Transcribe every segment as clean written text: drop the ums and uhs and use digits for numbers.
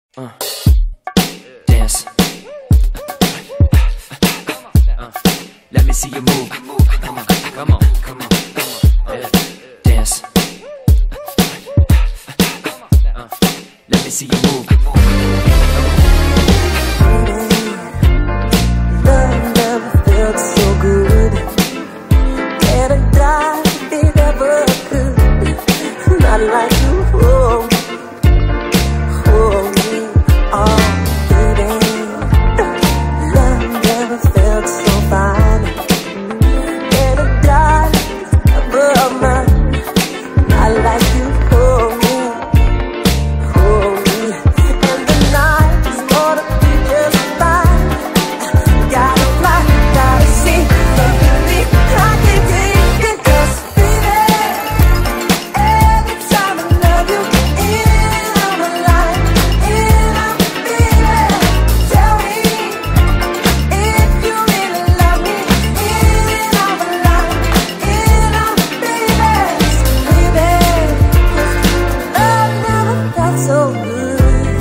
Dance. Let me see you move. Come on, come on, come on. Dance. Let me see you move. Love never felt so good. Can't I die if it ever could? Not like you hold me, oh baby. Love never felt so fine. Can't I die if ever mine? Not like you hold me. And the night is gonna be just fine. Gotta fly, gotta see, baby, I can take it. 'Cause baby, every time I love you, in on my life, in on baby. Tell me if you really love me, in on my life, in on baby. Love never felt so good.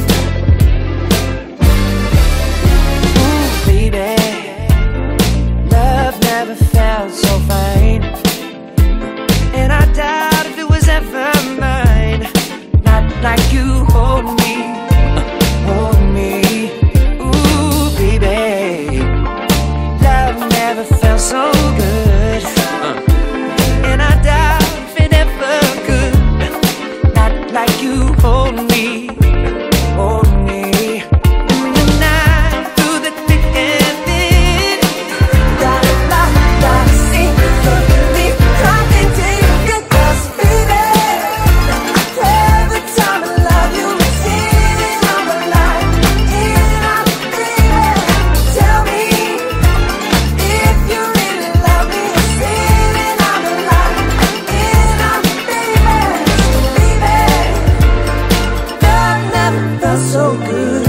Ooh, baby, love never felt so fine. And I doubt if it was ever mine. Not like you hold me, hold me. Ooh, baby, love never felt so good. And I doubt if it ever could. Not like you hold me, hold me. In the night, through the thick and thin. Gotta fly, gotta see, baby, I can take it. 'Cause baby, every time I love you, in on my life, in on baby. Tell me if you really love me, in on my life, in on baby. Love never felt so good.